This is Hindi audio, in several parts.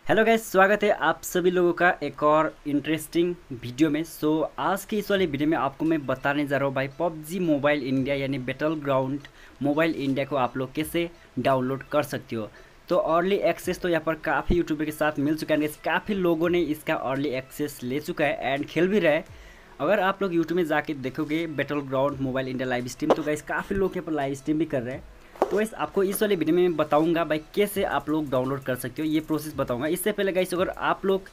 हेलो गाइस, स्वागत है आप सभी लोगों का एक और इंटरेस्टिंग वीडियो में। आज की इस वाली वीडियो में आपको मैं बताने जा रहा हूँ भाई पबजी मोबाइल इंडिया यानी बैटल ग्राउंड मोबाइल इंडिया को आप लोग कैसे डाउनलोड कर सकते हो। तो अर्ली एक्सेस तो यहाँ पर काफ़ी यूट्यूबर के साथ मिल चुका है, काफ़ी लोगों ने इसका अर्ली एक्सेस ले चुका है एंड खेल भी रहा है। अगर आप लोग यूट्यूब में जाके देखोगे battleground mobile India live stream, तो गाइस काफ़ी लोग यहाँ पर लाइव स्ट्रीम भी कर रहे हैं। तो गाइस आपको इस वाले वीडियो में मैं बताऊंगा भाई कैसे आप लोग डाउनलोड कर सकते हो, ये प्रोसेस बताऊंगा। इससे पहले गाइस अगर आप लोग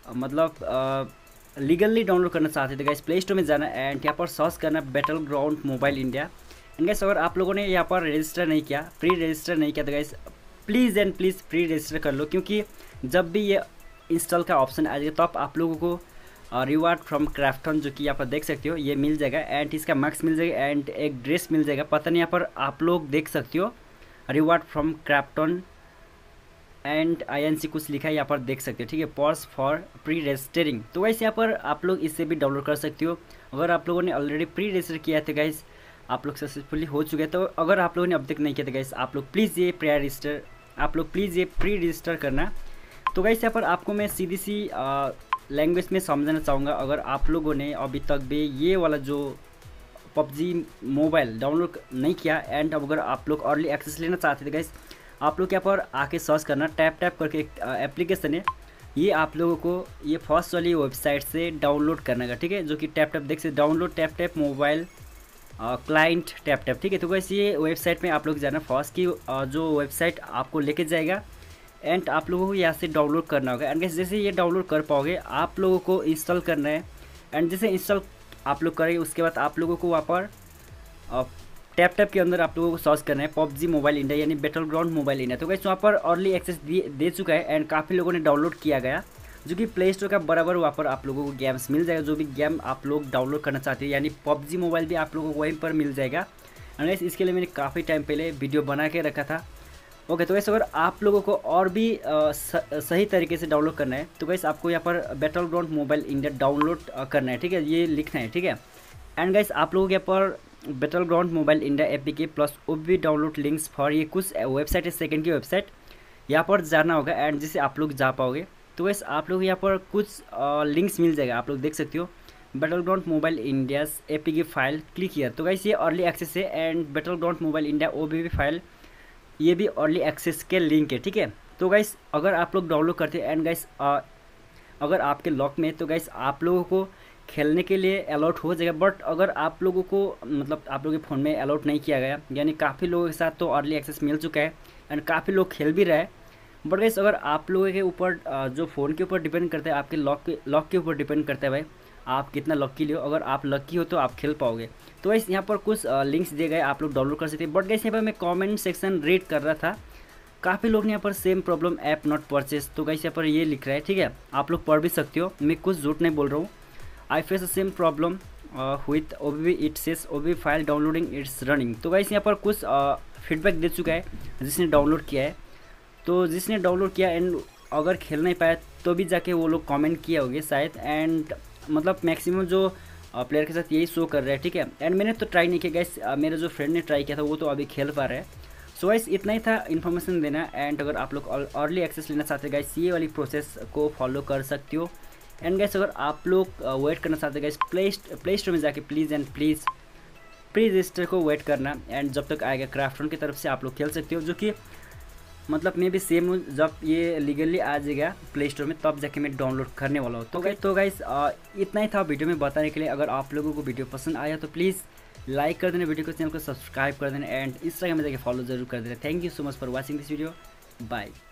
लीगली डाउनलोड करना चाहते थे गाइस, प्ले स्टोर में जाना एंड यहाँ पर सर्च करना battleground mobile India. And guys अगर आप लोगों ने यहाँ पर रजिस्टर नहीं किया, प्री रजिस्टर नहीं किया, तो guys please and please preregister कर लो, क्योंकि जब भी ये इंस्टॉल का ऑप्शन आ जाएगा तो आप लोगों को रिवार्ड फ्रॉम क्राफ्टन जो कि यहाँ पर देख सकते हो ये मिल जाएगा एंड इसका मार्क्स मिल जाएगा एंड एक ड्रेस मिल जाएगा। पता नहीं यहाँ पर आप लोग देख सकते हो reward from Krafton and INC कुछ लिखा है, यहाँ पर देख सकते हो, ठीक है, पर्स फॉर प्री रजिस्टरिंग। तो वैसे यहाँ पर आप लोग इससे भी डाउनलोड कर सकते हो। अगर आप लोगों ने ऑलरेडी प्री रजिस्टर किया है तो गाइस आप लोग सक्सेसफुली हो चुके हैं। तो अगर आप लोगों ने अब तक नहीं किया तो गाइस आप लोग प्लीज़ ये प्री रजिस्टर करना। तो गाइस यहाँ पर आपको मैं सीधी सी लैंग्वेज में समझाना चाहूँगा। अगर आप लोगों ने अभी तक भी ये वाला जो पबजी मोबाइल डाउनलोड नहीं किया एंड अगर आप लोग अर्ली एक्सेस लेना चाहते थे गाइस, आप लोग यहाँ पर आके सर्च करना, टैप करके एक एप्लीकेशन है, ये आप लोगों को ये फर्स्ट वाली वेबसाइट से डाउनलोड करना का, ठीक है, जो कि टैप देख सकते download tap mobile client tap, ठीक है। तो गाइस ये वेबसाइट में आप लोग जाना, फर्स्ट की जो वेबसाइट आपको लेके जाएगा एंड आप लोगों को यहाँ से डाउनलोड करना होगा। एंड जैसे ये डाउनलोड कर पाओगे आप लोगों को इंस्टॉल करना है एंड जैसे इंस्टॉल आप लोग करेंगे उसके बाद आप लोगों को वहाँ पर टैप के अंदर आप लोगों को सर्च करना है पबजी मोबाइल इंडिया यानी बैटल ग्राउंड मोबाइल इंडिया। तो गाइस वहाँ पर अर्ली एक्सेस दे चुका है एंड काफ़ी लोगों ने डाउनलोड किया गया, जो कि प्ले स्टोर का बराबर वहाँ पर आप लोगों को गेम्स मिल जाएगा। जो भी गेम आप लोग डाउनलोड करना चाहते हो यानी पबजी मोबाइल भी आप लोगों को वहीं पर मिल जाएगा। एंड गाइस इसके लिए मैंने काफ़ी टाइम पहले वीडियो बना के रखा था। ओके, तो वैसे अगर आप लोगों को और भी सही तरीके से डाउनलोड करना है तो गाइस आपको यहाँ पर battleground mobile India download करना है, ठीक है, ये लिखना है, ठीक है। एंड गाइस आप लोगों के यहाँ पर battleground mobile India APK plus OBB download links for ये कुछ वेबसाइट है, सेकंड की वेबसाइट, यहाँ पर जाना होगा एंड जिसे आप लोग जा पाओगे। तो वैसे आप लोग यहाँ पर कुछ लिंक्स मिल जाएगा, आप लोग देख सकते हो battleground mobile India APK file click किया। तो गाइस ये अर्ली एक्सेस है and battleground mobile India OBB file ये भी अर्ली एक्सेस के लिंक है, ठीक है। तो गाइस अगर आप लोग डाउनलोड करते हैं एंड गाइस अगर आपके लॉक में तो गाइस आप लोगों को खेलने के लिए अलॉट हो जाएगा। बट अगर आप लोगों को आप लोगों के फ़ोन में अलॉट नहीं किया गया, यानी काफ़ी लोगों के साथ तो अर्ली एक्सेस मिल चुका है एंड काफ़ी लोग खेल भी रहा है। बट गाइस अगर आप लोगों के ऊपर जो फ़ोन के ऊपर डिपेंड करता है, आपके लॉक के ऊपर डिपेंड करता है भाई आप कितना लक्की ले हो। अगर आप लक्की हो तो आप खेल पाओगे। तो गाइस यहाँ पर कुछ लिंक्स दिए गए, आप लोग डाउनलोड कर सकते हैं। बट गाइस यहाँ पर मैं कमेंट सेक्शन रीड कर रहा था, काफ़ी लोग ने यहाँ पर same problem app not purchase, तो गाइस यहाँ पर ये लिख रहा है, ठीक है, आप लोग पढ़ भी सकते हो, मैं कुछ झूठ नहीं बोल रहा हूँ। I face the same problem with OBB, it says OBB file downloading it's running. तो गाइस यहाँ पर कुछ फीडबैक दे चुका है जिसने डाउनलोड किया है। तो जिसने डाउनलोड किया एंड अगर खेल नहीं पाया तो भी जाके वो लोग कमेंट किए होंगे शायद, एंड मैक्सिमम जो प्लेयर के साथ यही शो कर रहा है, ठीक है। एंड मैंने तो ट्राई नहीं किया गाइस, मेरे जो फ्रेंड ने ट्राई किया था वो तो अभी खेल पा रहा है। सो गाइस इतना ही था इन्फॉर्मेशन देना। एंड अगर आप लोग अर्ली एक्सेस लेना चाहते हैं गाइस ये वाली प्रोसेस को फॉलो कर सकते हो। एंड गाइस अगर आप लोग वेट करना चाहते हैं गाइस प्ले स्टोर में जाके please and please preregister को वेट करना एंड जब तक आएगा क्राफ्टन की तरफ से आप लोग खेल सकते हो, जो कि मैं भी सेम हूँ, जब ये लीगली आ जाएगा प्ले स्टोर में तब जाके मैं डाउनलोड करने वाला हूँ। तो गाइस इतना ही था वीडियो में बताने के लिए। अगर आप लोगों को वीडियो पसंद आया तो प्लीज़ लाइक कर देना, वीडियो को चैनल को सब्सक्राइब कर देना एंड इंस्टाग्राम में जाके फॉलो जरूर कर देना। Thank you so much for watching this video, bye.